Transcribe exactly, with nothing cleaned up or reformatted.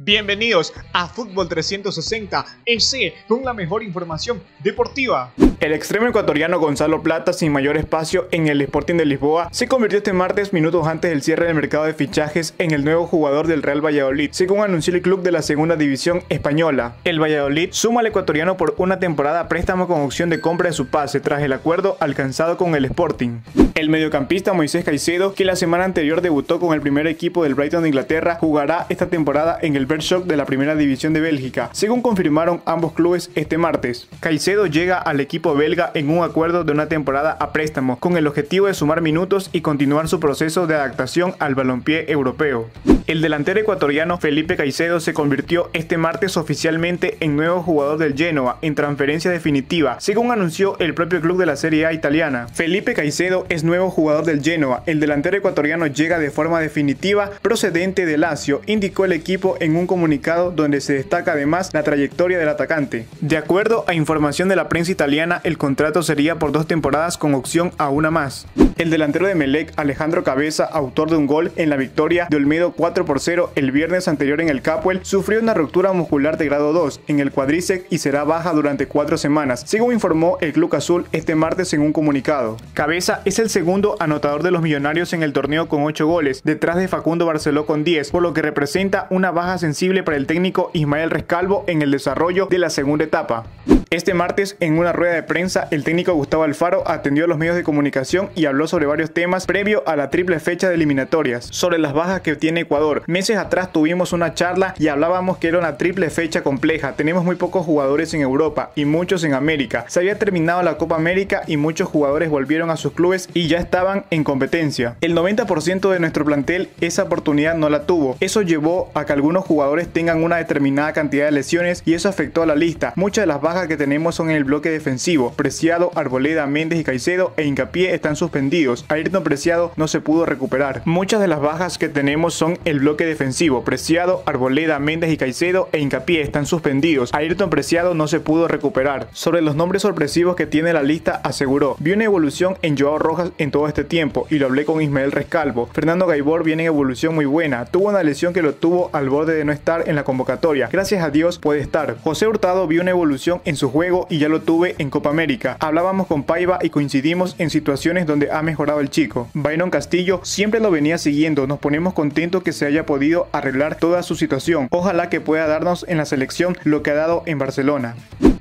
Bienvenidos a Fútbol trescientos sesenta E C con la mejor información deportiva. El extremo ecuatoriano Gonzalo Plata, sin mayor espacio en el Sporting de Lisboa, se convirtió este martes, minutos antes del cierre del mercado de fichajes, en el nuevo jugador del Real Valladolid, según anunció el club de la segunda división española. El Valladolid suma al ecuatoriano por una temporada a préstamo con opción de compra de su pase, tras el acuerdo alcanzado con el Sporting. El mediocampista Moisés Caicedo, que la semana anterior debutó con el primer equipo del Brighton de Inglaterra, jugará esta temporada en el Beerschot de la primera división de Bélgica, según confirmaron ambos clubes este martes. Caicedo llega al equipo belga en un acuerdo de una temporada a préstamo, con el objetivo de sumar minutos y continuar su proceso de adaptación al balompié europeo. El delantero ecuatoriano Felipe Caicedo se convirtió este martes oficialmente en nuevo jugador del Genoa en transferencia definitiva, según anunció el propio club de la Serie A italiana. Felipe Caicedo es nuevo jugador del Genoa. El delantero ecuatoriano llega de forma definitiva procedente de Lazio, indicó el equipo en un comunicado donde se destaca además la trayectoria del atacante. De acuerdo a información de la prensa italiana, el contrato sería por dos temporadas con opción a una más. El delantero de Emelec, Alejandro Cabeza, autor de un gol en la victoria de Olmedo cuatro por cero el viernes anterior en el Capuel, sufrió una ruptura muscular de grado dos en el cuádriceps y será baja durante cuatro semanas, según informó el Club Azul este martes en un comunicado. Cabeza es el segundo anotador de los millonarios en el torneo con ocho goles, detrás de Facundo Barceló con diez, por lo que representa una baja sensible para el técnico Ismael Rescalvo en el desarrollo de la segunda etapa. Este martes, en una rueda de prensa, el técnico Gustavo Alfaro atendió a los medios de comunicación y habló sobre varios temas previo a la triple fecha de eliminatorias, sobre las bajas que tiene Ecuador. Meses atrás tuvimos una charla y hablábamos que era una triple fecha compleja. Tenemos muy pocos jugadores en Europa y muchos en América. Se había terminado la Copa América y muchos jugadores volvieron a sus clubes y ya estaban en competencia. El noventa por ciento de nuestro plantel esa oportunidad no la tuvo. Eso llevó a que algunos jugadores tengan una determinada cantidad de lesiones y eso afectó a la lista. Muchas de las bajas que tenemos son en el bloque defensivo. Preciado, Arboleda, Méndez y Caicedo e Hincapié están suspendidos. Ayrton Preciado no se pudo recuperar. Muchas de las bajas que tenemos son el bloque defensivo. Preciado, Arboleda, Méndez y Caicedo e Hincapié están suspendidos. Ayrton Preciado no se pudo recuperar. Sobre los nombres sorpresivos que tiene la lista, aseguró: vi una evolución en Joao Rojas en todo este tiempo y lo hablé con Ismael Rescalvo. Fernando Gaibor viene en evolución muy buena. Tuvo una lesión que lo tuvo al borde de no estar en la convocatoria. Gracias a Dios puede estar. José Hurtado vio una evolución en su juego y ya lo tuve en Copa América. Hablábamos con Paiva y coincidimos en situaciones donde ha mejorado el chico. Byron Castillo siempre lo venía siguiendo. Nos ponemos contentos que se haya podido arreglar toda su situación. Ojalá que pueda darnos en la selección lo que ha dado en Barcelona.